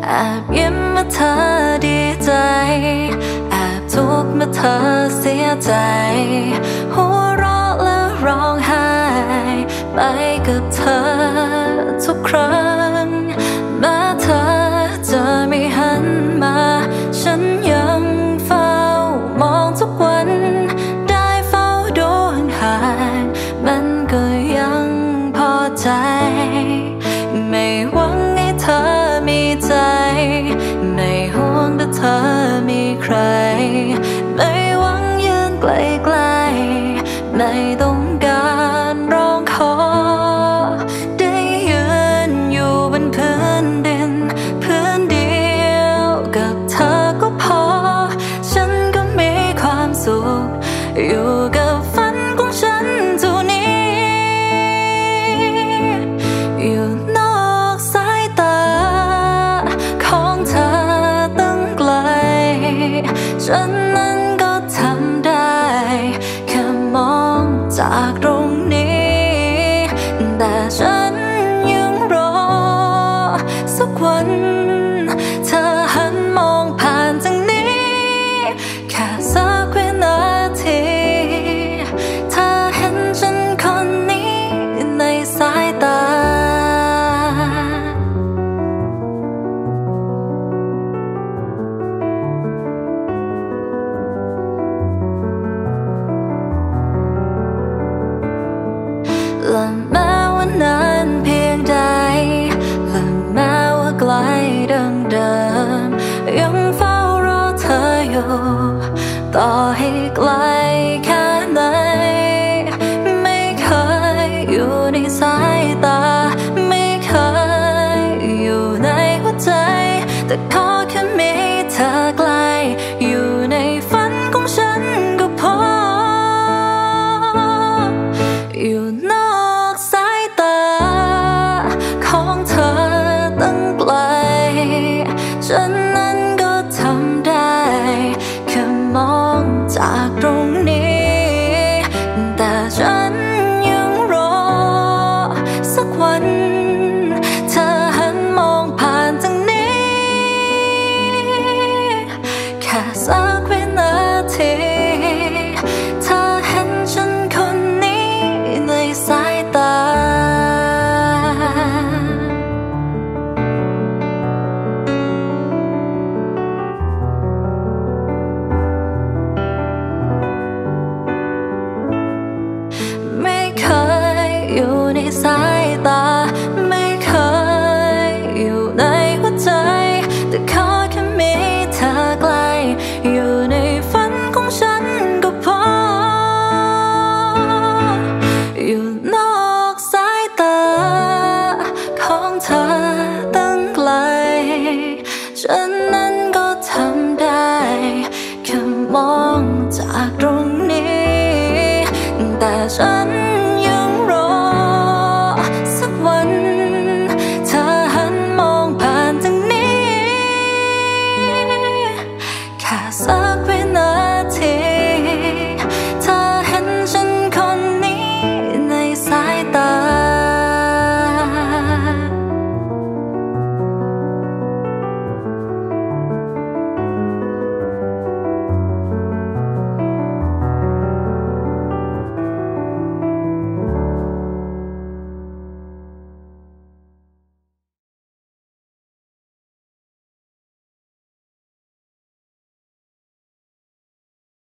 แอบยิ้มเมื่อเธอดีใจแอบทุกข์เมื่อเธอเสียใจหัวเราะและร้องไห้ไปกับเธอทุกครั้งแม้เธอจะไม่หันมาฉันยังเฝ้ามองทุกวันได้เฝ้าดูห่างมันก็ยังพอใจไม่หวังให้เธอมีใจไม่ห่วงถ้าเธอมีใครไม่หวังยืนไกลๆไม่ต้องการร้องขอได้ยืนอยู่บนพื้นดินพื้นเดียวกับเธอก็พอฉันก็มีความสุขอยู่กับฝันของฉันเท่านี้อยู่นอกสายตาของเธอตั้งไกลฉันนั้นก็ทำได้แค่มองจากตรงนี้แต่ฉันยังรอสักวันเธอหันมองผ่านทางนี้แค่สักวินาทีเธอเห็นฉันคนนี้ในสายตาและแม้ว่านานเพียงใดและแม้ว่าไกลดังเดิมยังเฝ้ารอเธออยู่ต่อให้ไกลแค่ไหนไม่เคยอยู่ในสายตาไม่เคยอยู่ในหัวใจแต่ขอแค่มีเธอไกลอยู่ในฝันของฉันก็พออยู่นอกสายตาของเธอตั้งไกลฉันนั้นก็ทำได้แค่มองจากตรงนี้แต่ฉันยังรอสักวันเธอหันมองผ่านทางนี้แค่สักวินาทีเธอเห็นฉันคนนี้ในสายตาไม่เคยอยู่ในสายตาไม่เคยอยู่ในหัวใจแต่ขอแค่มีเธอไกลอยู่ในฝันของฉันก็พออยู่นอกสายตาของเธอตั้งไกลฉัน